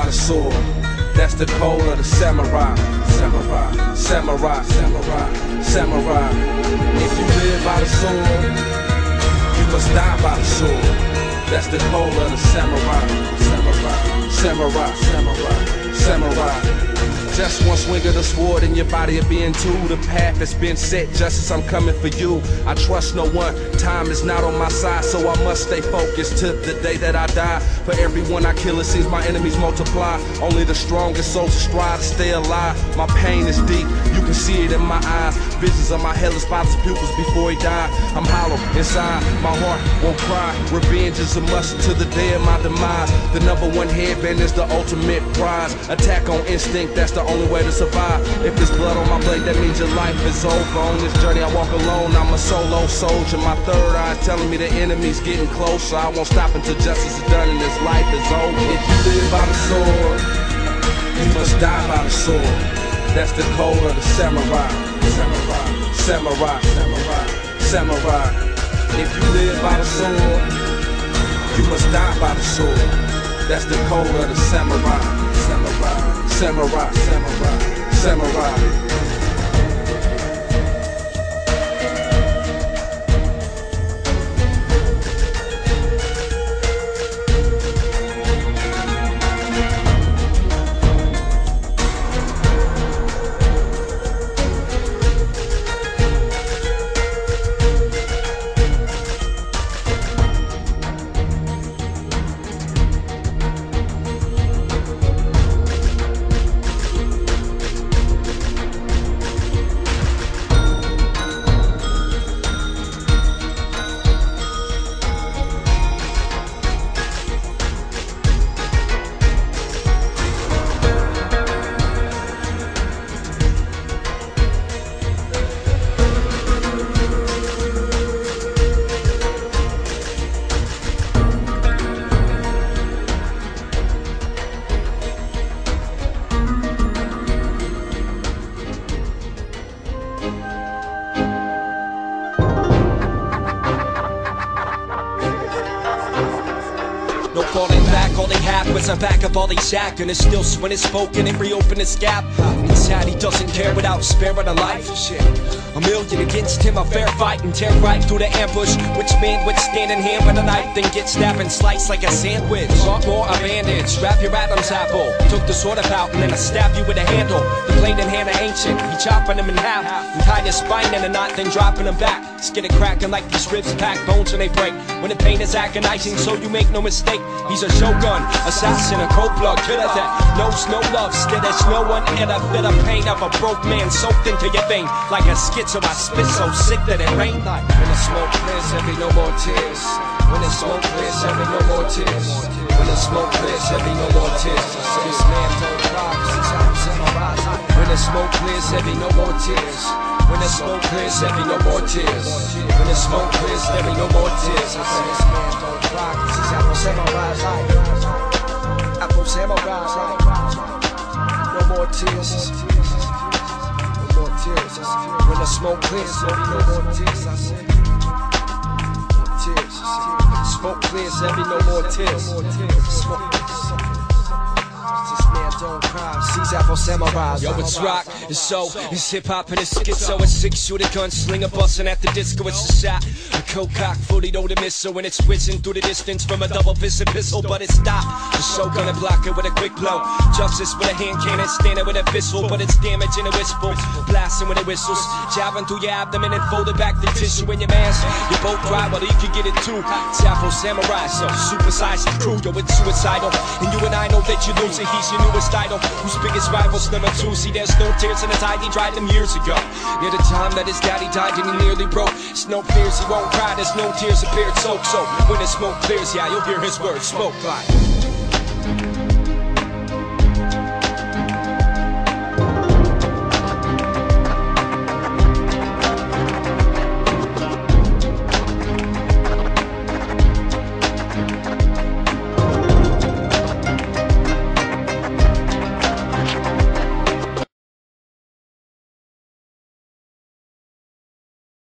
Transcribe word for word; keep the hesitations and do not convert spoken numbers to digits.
the sword. That's the code of the samurai. Samurai, samurai, samurai, samurai. If you live by the sword, you must die by the sword. That's the code of the samurai. Samurai, samurai, samurai, samurai. Just one swing of the sword and your body will be in two. The path has been set, justice, I'm coming for you. I trust no one, time is not on my side, so I must stay focused to the day that I die. For everyone I kill, it seems my enemies multiply. Only the strongest souls strive to stay alive. My pain is deep, you can see it in my eyes. Visions of my hellish father's pupils before he died. I'm hollow inside, my heart won't cry. Revenge is a must to the day of my demise. The number one headband is the ultimate prize. Attack on instinct, that's the only way to survive. If there's blood on my blade, that means your life is over. On this journey I walk alone, I'm a solo soldier. My third eye is telling me the enemy's getting closer. I won't stop until justice is done and this life is over. If you live by the sword, you must die by the sword. That's the code of the samurai. Samurai, samurai, samurai, samurai. If you live by the sword, you must die by the sword. That's the code of the samurai. Samurai. Samurai, samurai, samurai. Falling back, all they had was a back of all they shack, and it's still when it's spoken and reopen this gap. It's sad he doesn't care without sparing a life. Shit. A million against him, a fair fight, and tear right through the ambush. Which man would stand in hand with a knife, then get stabbed and sliced like a sandwich? Want more? A bandage, wrap your Adam's apple. Took the sword out and then I stab you with a handle. The blade in hand are ancient, he chopping them in half, and tie your spine in a knot, then dropping them back. Skin it cracking like these ribs pack bones when they break. When the pain is agonizing, so you make no mistake. He's a shogun, assassin, a cold blood killer that knows no love. Still there's no one in a bit of pain of a broke man soaked into your vein like a schizo. I spit so sick that it rain like when the smoke clears, there be no more tears. When the smoke clears, there be no more tears. When the smoke clears, there be no more tears. This man don't cry, when the smoke clears, there be no more tears. When the smoke clears, there be no more tears. When the smoke clears, there be no more tears. I say this man don't cry, cause he's Afro Samurai. Afro Samurai. No more tears. No more tears. When the smoke clears, there be no more tears. I say. No tears. Smoke clears, there be no more tears. Smoke. This man don't cry, sees Afro Samurai. Yo, it's rock, it's soul, it's hip-hop and it's schizo. It's six-shooter gunslinger busting at the disco. It's a shot, a coke-cock, fully loaded missile, and it's whizzing through the distance from a double-fisted pistol. But it's stopped, the show gonna block it with a quick blow. Justice with a hand cannon, standing with a pistol, but it's damaging a whistle, blasting when it whistles, jabbing through your abdomen and folding back the tissue in your mask. You both cry, well you can get it too. It's Afro Samurai, so supersize the crew. Yo, it's suicidal, and you and I know that you're losing. He's your newest idol, whose biggest rival's number two. See, there's no tears in his eye, he tried them years ago. Near the time that his daddy died and he nearly broke. There's no fears, he won't cry, there's no tears appeared soaked. So when the smoke clears, yeah, you'll hear his words, smoke like